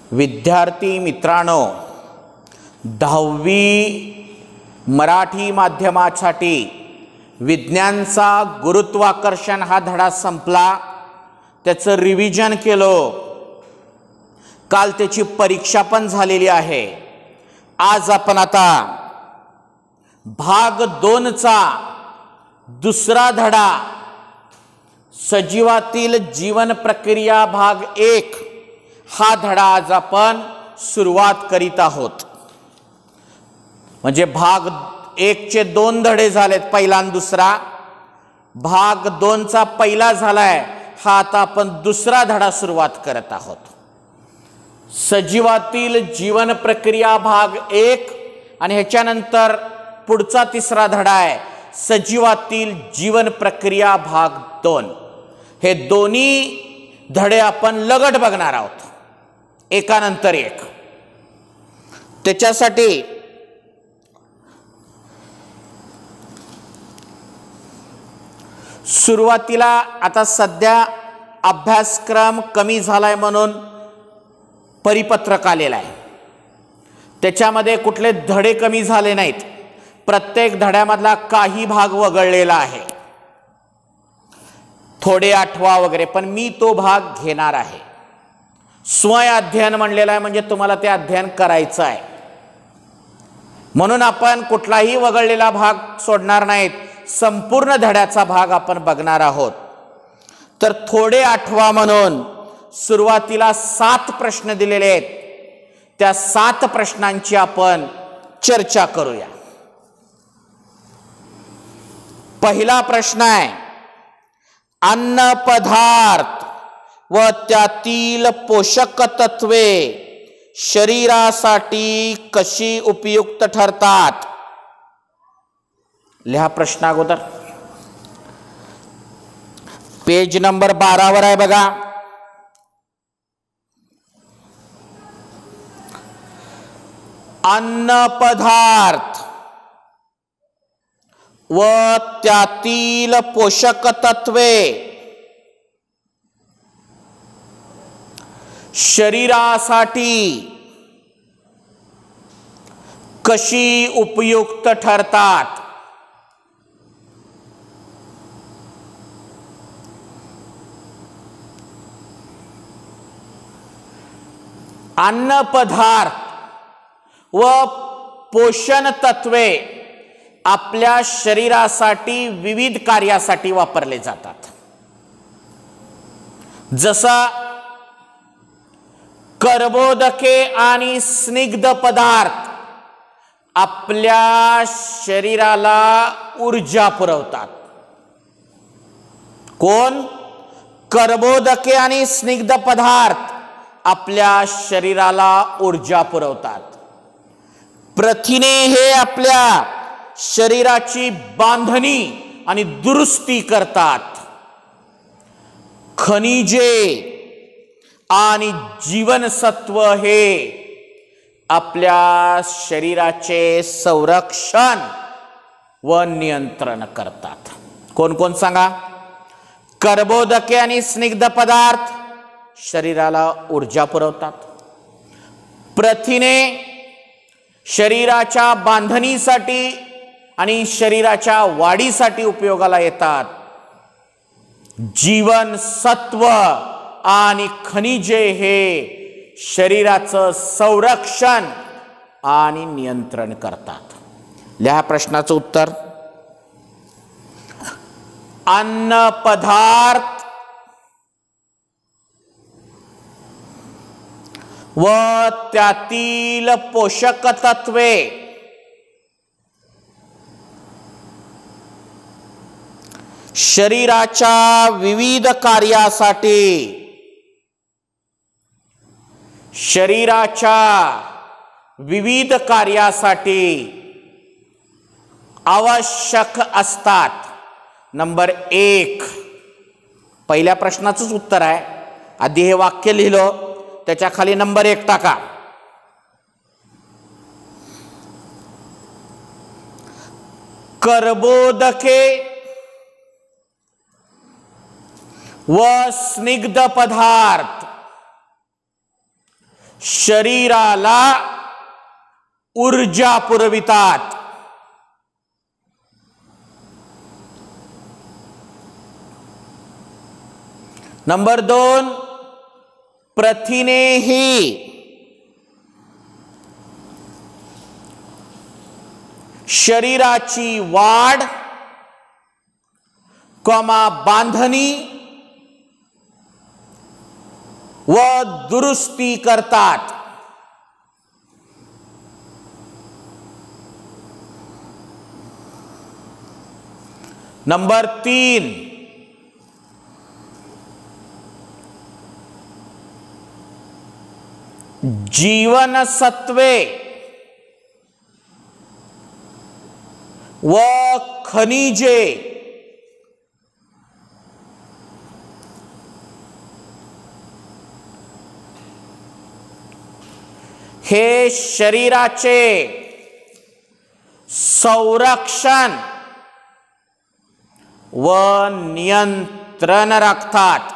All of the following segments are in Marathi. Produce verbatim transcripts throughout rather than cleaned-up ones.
विद्यार्थी मित्रांनो, दहावी मराठी माध्यमासाठी विज्ञानचा गुरुत्वाकर्षण हा धडा संपला. त्याचं रिव्हिजन केलं. काल त्याची परीक्षा पण झालेली आहे. आज आपण आता भाग दोनचा दुसरा धडा सजीवातील जीवन प्रक्रिया भाग एक हा धडा आज आपण सुरुवात करीत आहोत. म्हणजे भाग एक चे दोन धडे झालेत, पहिला आणि दुसरा. भाग दोनचा पहिला झालाय, हा आता आपण दुसरा धडा सुरुवात करत आहोत. सजीवातील जीवन प्रक्रिया भाग एक आणि ह्याच्यानंतर पुढचा तिसरा धडा आहे सजीवातील जीवन प्रक्रिया भाग दोन. हे दोन्ही धडे आपण लगट बघणार आहोत, एकानंतर एक. त्याच्यासाठी सुरुवातीला आता सध्या अभ्यासक्रम कमी झालाय म्हणून परिपत्रक आलेला आहे. त्याच्यामध्ये कुठले धडे कमी झाले नाहीत. प्रत्येक धड्यामधला काही भाग वगळलेला आहे. थोडे आठवा वगैरे, पण मी तो भाग घेणार आहे. स्वय अध्ययन म्हणलेलं आहे, म्हणजे तुम्हाला ते अध्ययन करायचं आहे. म्हणून आपण कुठलाही वगळलेला भाग सोडणार नाहीत. संपूर्ण धड्याचा भाग आपण बघणार आहोत. तर थोडे आठवा म्हणून सुरुवातीला सात प्रश्न दिलेले आहेत. त्या सात प्रश्नांची आपण चर्चा करूया. पहिला प्रश्न आहे, अन्न पदार्थ व त्यातील पोषक तत्वे शरीरासाठी कशी उपयुक्त ठरतात? लिहा प्रश्न अगोदर. पेज नंबर बारा वर आहे बघा. अन्न पदार्थ व त्यातील पोषक तत्वे शरीरासाठी कशी उपयुक्त ठरतात? अन्न पदार्थ व पोषण तत्वे आपल्या शरीरासाठी विविध कार्यासाठी वापरले जातात. जसा कर्बोदके आणि स्निग्ध पदार्थ आपल्या शरीराला ऊर्जा पुरवतात. कोण? कर्बोदके आणि स्निग्ध पदार्थ आपल्या शरीराला ऊर्जा पुरवतात. प्रथिने हे आपल्या शरीराची बांधणी आणि दुरुस्ती करतात. खनिजे आणि जीवनसत्व हे आपल्या शरीराचे संरक्षण व नियंत्रण करतात. कोण कोण सांगा? कर्बोदके आणि स्निग्ध पदार्थ शरीराला ऊर्जा पुरवतात. प्रथिने शरीराच्या बांधणीसाठी आणि शरीराच्या वाढीसाठी उपयोगाला येतात. जीवनसत्व आणि खनिजे हे शरीराचं संरक्षण आणि नियंत्रण करतात. लिहा प्रश्नाचं उत्तर. अन्न पदार्थ व त्यातील पोषक तत्वे शरीराच्या विविध कार्यासाठी शरीराच्या विविध कार्यासाठी आवश्यक असतात. नंबर एक, पहिल्या प्रश्नाचंच उत्तर आहे. आधी हे वाक्य लिहिलं, त्याच्या खाली नंबर एक टाका. कर्बोदके व स्निग्ध पदार्थ शरीराला ऊर्जा पुरवितात. नंबर दोन, प्रथिनेही शरीराची वाढ, कॉमा बांधणी व दुरुस्ती करतात. नंबर तीन, जीवनसत्वे व खनिजे हे शरीराचे संरक्षण व नियंत्रण राखतात.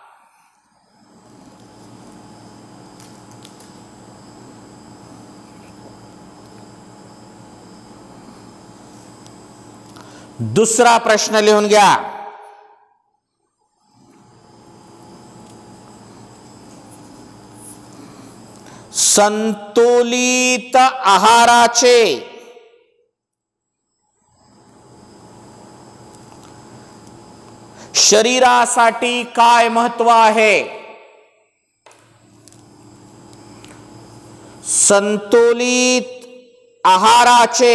दुसरा प्रश्न लिहून घ्या. संतुलित आहाराचे शरीरासाठी काय महत्व आहे? संतुलित आहाराचे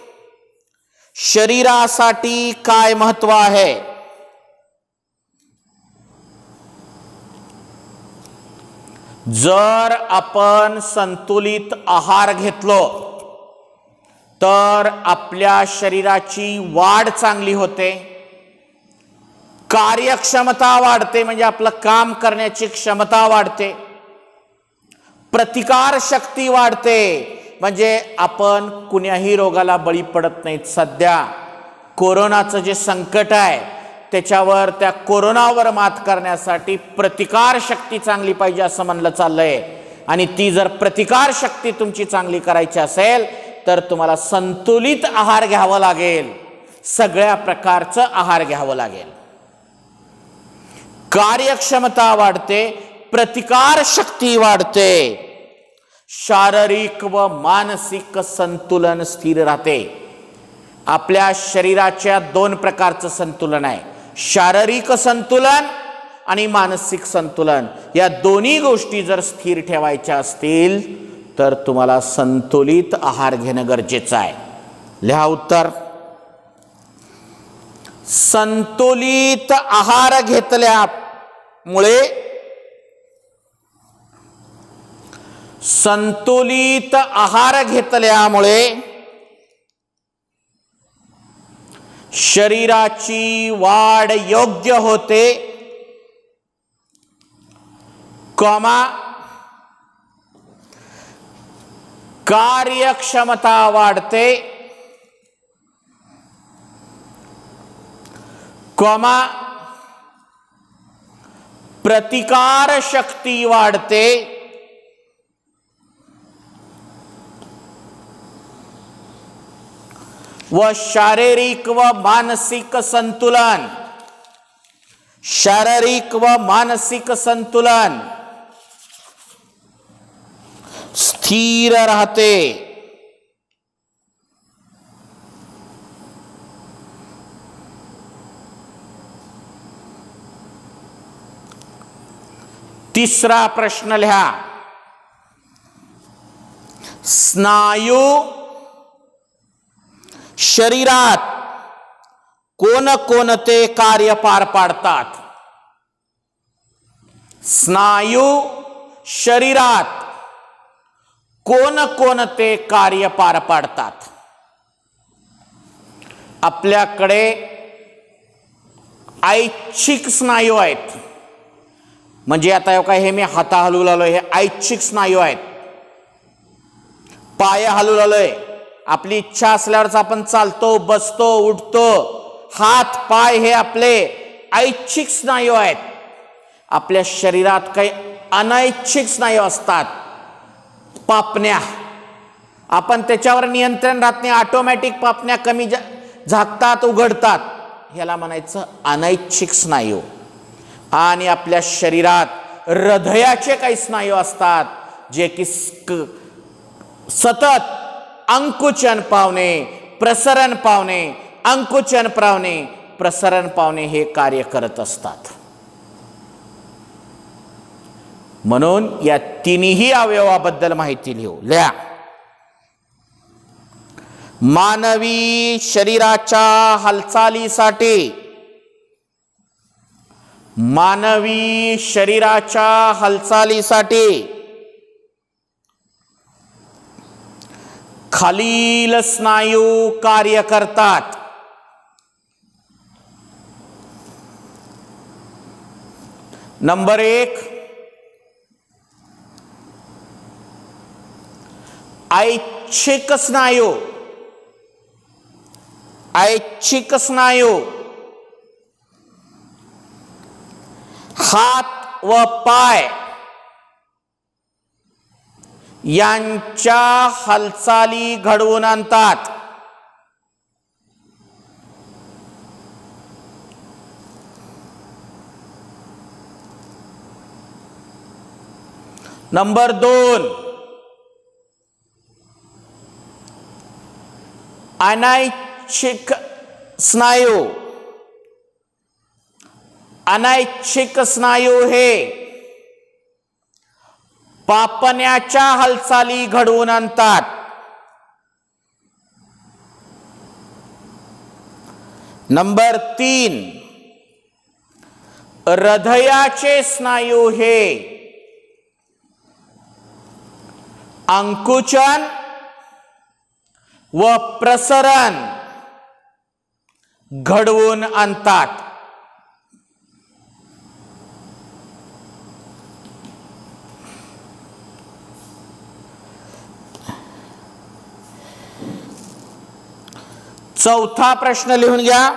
शरीरासाठी काय महत्व आहे? जर आपण संतुलित आहार घेतलो तर आपल्या शरीराची वाढ चांगली होते, कार्यक्षमता वाढते, म्हणजे आपलं काम करण्याची क्षमता वाढते, प्रतिकार शक्ती वाढते, म्हणजे आपण कुण्याही रोगाला बळी पडत नाहीत. सध्या कोरोनाचं जे संकट आहे त्याच्यावर, त्या कोरोनावर मात करण्यासाठी प्रतिकार शक्ती चांगली पाहिजे असं म्हणलं चाललंय. आणि ती जर प्रतिकार शक्ती तुमची चांगली करायची असेल तर तुम्हाला संतुलित आहार घ्यावा लागेल, सगळ्या प्रकारचं आहार घ्यावं लागेल. कार्यक्षमता वाढते, प्रतिकार शक्ती वाढते, शारीरिक व मानसिक संतुलन स्थिर राहते. आपल्या शरीराच्या दोन प्रकारचं संतुलन आहे, शारीरिक संतुलन आणि मानसिक संतुलन. या दोन्ही गोष्टी जर स्थिर ठेवायच्या असतील तर तुम्हाला संतुलित आहार घेणं गरजेचं आहे. लिहा उत्तर. संतुलित आहार घेतल्यामुळे संतुलित आहार घेतल्यामुळे शरीराची वाढ योग्य होते, कॉमा कार्यक्षमता वाढते, कॉमा प्रतिकार शक्ती वाढते, व शारीरिक व मानसिक संतुलन शारीरिक व मानसिक संतुलन स्थिर राहते. तिसरा प्रश्न लिहा. स्नायू शरीरात कोणकोणते कार्य पार पाडतात? स्नायू शरीरात कोणकोणते कार्य पार पाडतात? आपल्याकडे ऐच्छिक स्नायू आहेत, म्हणजे आता काय हे मी हाता हलवू लागलो, हे ऐच्छिक स्नायू आहेत. पाय हलवू लागलोय, आपली इच्छा असल्यावरच आपण चालतो, बसतो, उठतो. हात पाय हे आपले ऐच्छिक स्नायू आहेत. आपल्या शरीरात काही अनैच्छिक स्नायू असतात, पापण्या, आपण त्याच्यावर नियंत्रण राहत नाही, ऑटोमॅटिक पापण्या कमी झाकतात, उघडतात, ह्याला म्हणायचं अनैच्छिक स्नायू. आणि आपल्या शरीरात हृदयाचे काही स्नायू असतात जे की सतत अंकुचन पावणे, प्रसरण पावणे, अंकुचन पावणे, प्रसरण पावणे हे कार्य करत असतात. म्हणून या तिन्ही अवयवाबद्दल माहिती लिहू लिहा. मानवी शरीराच्या हालचालीसाठी मानवी शरीराच्या हालचालीसाठी खालील स्नायू कार्य करतात. नंबर एक, ऐच्छिक स्नायू. ऐच्छिक स्नायू हात व पाय यांच्या हालचाली घडवून आणतात. नंबर दोन, अनैच्छिक स्नायू. अनैच्छिक स्नायू हे पापण्याच्या हालचाली घडवून आणतात. नंबर तीन, हृदयाचे स्नायू हे अंकुचन व प्रसरण घडवून आणतात. चौथा प्रश्न लिहून घ्या.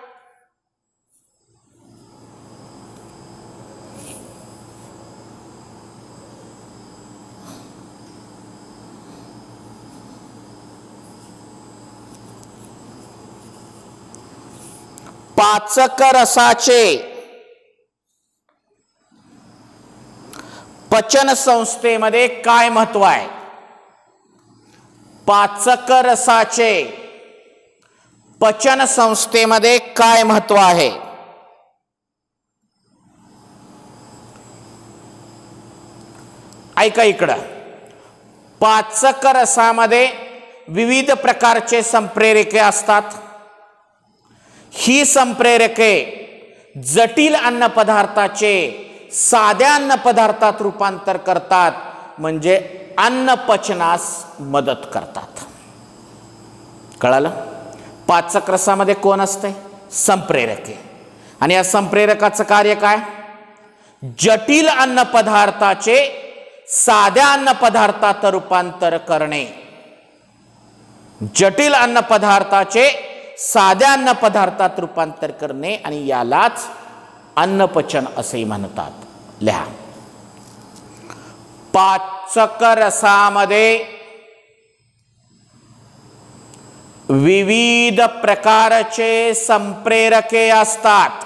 पाचक रसाचे पचन संस्थेमध्ये काय महत्व आहे? पाचक रसाचे पचन संस्थेमध्ये काय महत्व आहे? ऐका इकडं. पाचक रसामध्ये विविध प्रकारचे संप्रेरके असतात. ही संप्रेरके जटिल अन्न पदार्थाचे साध्या अन्न पदार्थात रूपांतर करतात, म्हणजे अन्न पचनास मदत करतात. कळालं? पाचक रसामध्ये कोण असते? संप्रेरके. आणि या संप्रेरकाचं कार्य काय? जटिल अन्न पदार्थाचे साध्या अन्न पदार्थात रूपांतर करणे. जटिल अन्न पदार्थाचे साध्या अन्न पदार्थात रूपांतर करणे, आणि यालाच अन्नपचन असे म्हणतात. लिहा. पाचक रसामध्ये विविध प्रकारचे संप्रेरके असतात.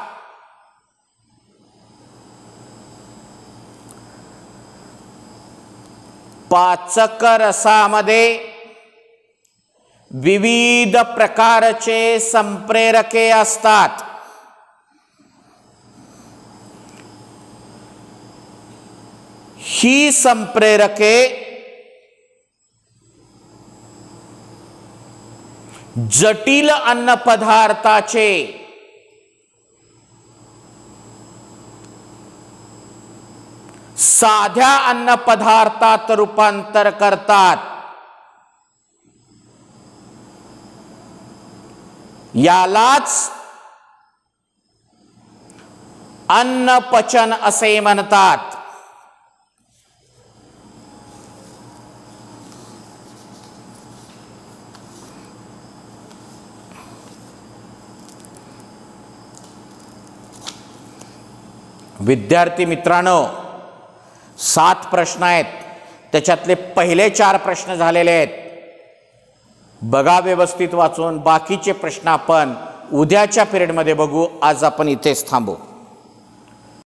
पाचक रसामध्ये विविध प्रकारचे संप्रेरके असतात. ही संप्रेरके जटिल अन्न पदार्थाचे साध्या अन्न पदार्थात रूपांतर करतात. यालाच अन्नपचन असे म्हणतात. विद्यार्थी मित्रांनो, सात प्रश्न आहेत. त्याच्यातले पहिले चार प्रश्न झालेले आहेत. बघा व्यवस्थित वाचून. बाकीचे प्रश्न आपण उद्याच्या पिरियडमध्ये बघू. आज आपण इथेच थांबू.